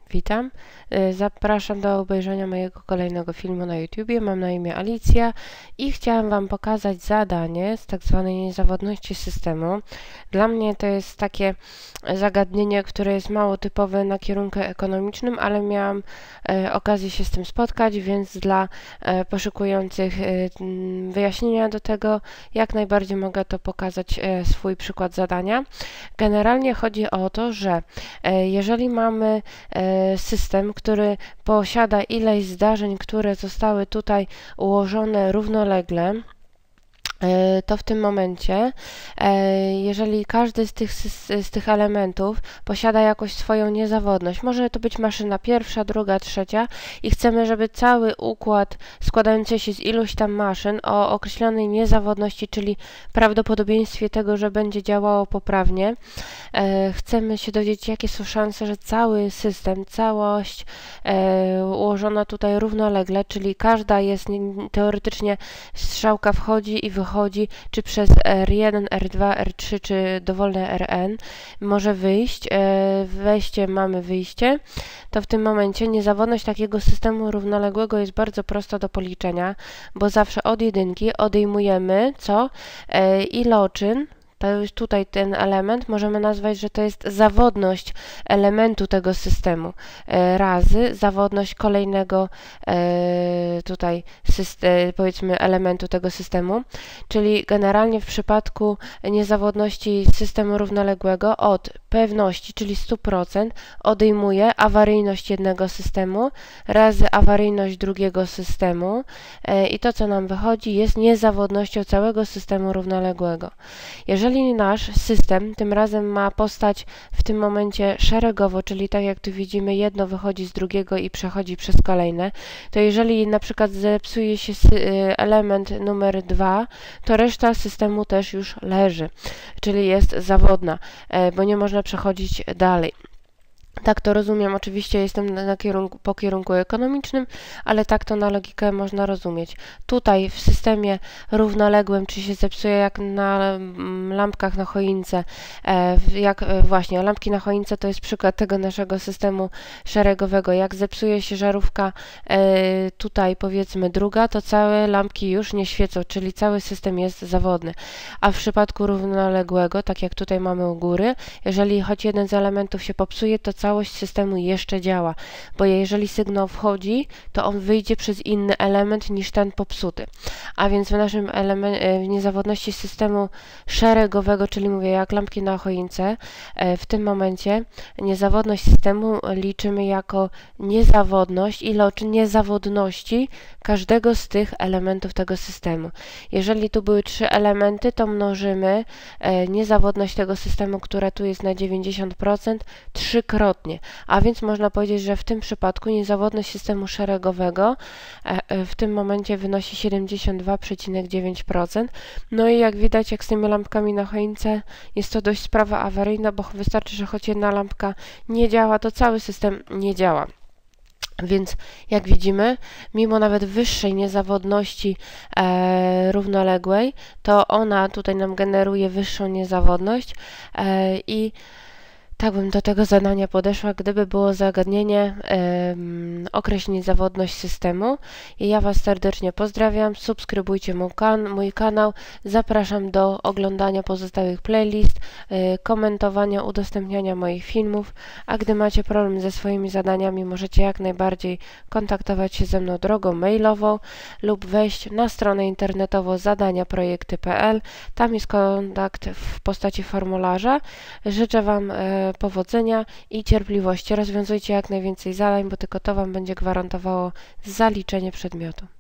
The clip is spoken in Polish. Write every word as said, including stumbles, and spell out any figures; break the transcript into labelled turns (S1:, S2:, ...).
S1: Witam. Y, Zapraszam do obejrzenia mojego kolejnego filmu na YouTubie. Mam na imię Alicja i chciałam Wam pokazać zadanie z tak zwanej niezawodności systemu. Dla mnie to jest takie zagadnienie, które jest mało typowe na kierunku ekonomicznym, ale miałam e, okazję się z tym spotkać, więc dla e, poszukujących e, wyjaśnienia do tego jak najbardziej mogę to pokazać e, swój przykład zadania. Generalnie chodzi o to, że e, jeżeli mamy e, system, który posiada ileś zdarzeń, które zostały tutaj ułożone równolegle, to w tym momencie, jeżeli każdy z tych, z tych elementów posiada jakąś swoją niezawodność, może to być maszyna pierwsza, druga, trzecia i chcemy, żeby cały układ składający się z iluś tam maszyn o określonej niezawodności, czyli prawdopodobieństwie tego, że będzie działało poprawnie, chcemy się dowiedzieć, jakie są szanse, że cały system, całość ułożona tutaj równolegle, czyli każda jest teoretycznie strzałka wchodzi i wychodzi chodzi, czy przez R jeden, R dwa, R trzy, czy dowolne R N może wyjść. Wejście mamy wyjście. To w tym momencie niezawodność takiego systemu równoległego jest bardzo prosta do policzenia, bo zawsze od jedynki odejmujemy co? Iloczyn. To już tutaj ten element możemy nazwać, że to jest zawodność elementu tego systemu e, razy zawodność kolejnego e, tutaj system, powiedzmy elementu tego systemu, czyli generalnie w przypadku niezawodności systemu równoległego od pewności, czyli stu procent odejmuje awaryjność jednego systemu razy awaryjność drugiego systemu e, i to, co nam wychodzi, jest niezawodnością całego systemu równoległego. Jeżeli Jeżeli nasz system tym razem ma postać w tym momencie szeregowo, czyli tak jak tu widzimy, jedno wychodzi z drugiego i przechodzi przez kolejne, to jeżeli na przykład zepsuje się element numer dwa, to reszta systemu też już leży, czyli jest zawodna, bo nie można przechodzić dalej. Tak to rozumiem, oczywiście jestem na kierunku, po kierunku ekonomicznym, ale tak to na logikę można rozumieć. Tutaj w systemie równoległym, czy się zepsuje jak na lampkach na choince, jak właśnie lampki na choince to jest przykład tego naszego systemu szeregowego. Jak zepsuje się żarówka tutaj powiedzmy druga, to całe lampki już nie świecą, czyli cały system jest zawodny. A w przypadku równoległego, tak jak tutaj mamy u góry, jeżeli choć jeden z elementów się popsuje, to całość systemu jeszcze działa, bo jeżeli sygnał wchodzi, to on wyjdzie przez inny element niż ten popsuty. A więc w naszym w niezawodności systemu szeregowego, czyli mówię jak lampki na choince, w tym momencie niezawodność systemu liczymy jako niezawodność, iloczyn niezawodności każdego z tych elementów tego systemu. Jeżeli tu były trzy elementy, to mnożymy niezawodność tego systemu, która tu jest na dziewięćdziesiąt procent, trzykrotnie. A więc można powiedzieć, że w tym przypadku niezawodność systemu szeregowego w tym momencie wynosi siedemdziesiąt dwa przecinek dziewięć procent. No i jak widać, jak z tymi lampkami na choince, jest to dość sprawa awaryjna, bo wystarczy, że choć jedna lampka nie działa, to cały system nie działa. Więc jak widzimy, mimo nawet wyższej niezawodności e, równoległej, to ona tutaj nam generuje wyższą niezawodność e, i tak bym do tego zadania podeszła, gdyby było zagadnienie um, określ niezawodność systemu. I ja Was serdecznie pozdrawiam, subskrybujcie mój, kan mój kanał, zapraszam do oglądania pozostałych playlist, y, komentowania, udostępniania moich filmów, a gdy macie problem ze swoimi zadaniami, możecie jak najbardziej kontaktować się ze mną drogą mailową lub wejść na stronę internetową zadania projekty kropka p l. Tam jest kontakt w postaci formularza. Życzę Wam y, powodzenia i cierpliwości. Rozwiązujcie jak najwięcej zadań, bo tylko to Wam będzie gwarantowało zaliczenie przedmiotu.